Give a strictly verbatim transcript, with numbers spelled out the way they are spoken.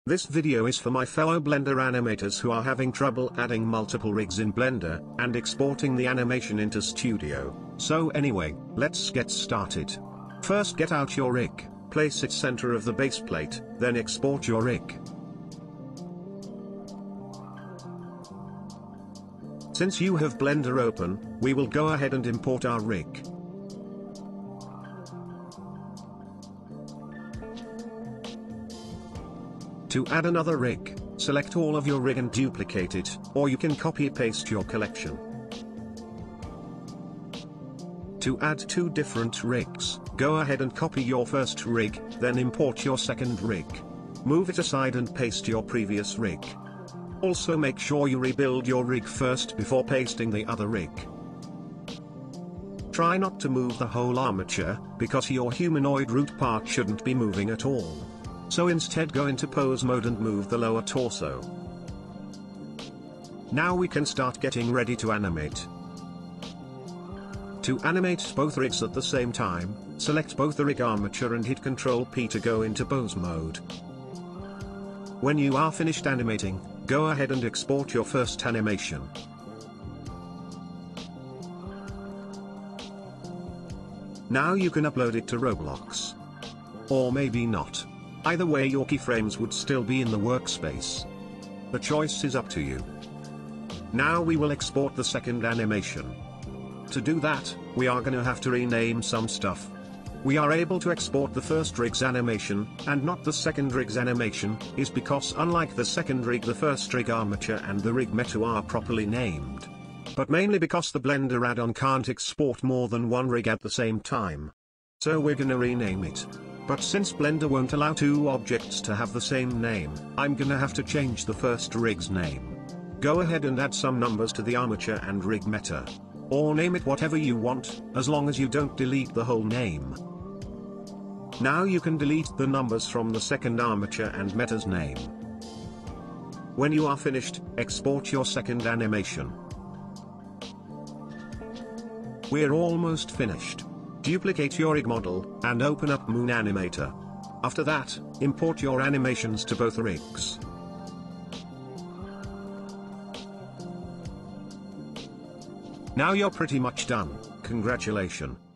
This video is for my fellow Blender animators who are having trouble adding multiple rigs in Blender, and exporting the animation into Studio. So anyway, let's get started. First get out your rig, place it center of the base plate, then export your rig. Since you have Blender open, we will go ahead and import our rig. To add another rig, select all of your rig and duplicate it, or you can copy-paste your collection. To add two different rigs, go ahead and copy your first rig, then import your second rig. Move it aside and paste your previous rig. Also make sure you rebuild your rig first before pasting the other rig. Try not to move the whole armature, because your humanoid root part shouldn't be moving at all. So instead go into pose mode and move the lower torso. Now we can start getting ready to animate. To animate both rigs at the same time, select both the rig armature and hit control P to go into pose mode. When you are finished animating, go ahead and export your first animation. Now you can upload it to Roblox. Or maybe not. Either way, your keyframes would still be in the workspace. The choice is up to you. Now we will export the second animation. To do that, we are gonna have to rename some stuff. We are able to export the first rig's animation, and not the second rig's animation, is because unlike the second rig, the first rig armature and the rig meta are properly named. But mainly because the Blender add-on can't export more than one rig at the same time. So we're gonna rename it. But since Blender won't allow two objects to have the same name, I'm gonna have to change the first rig's name. Go ahead and add some numbers to the armature and rig meta. Or name it whatever you want, as long as you don't delete the whole name. Now you can delete the numbers from the second armature and meta's name. When you are finished, export your second animation. We're almost finished. Duplicate your rig model, and open up Moon Animator. After that, import your animations to both rigs. Now you're pretty much done. Congratulations.